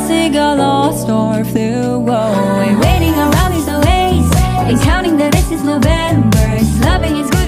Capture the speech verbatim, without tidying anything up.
like a lost or flew away. Waiting around is the waste and counting the days since November. Loving is good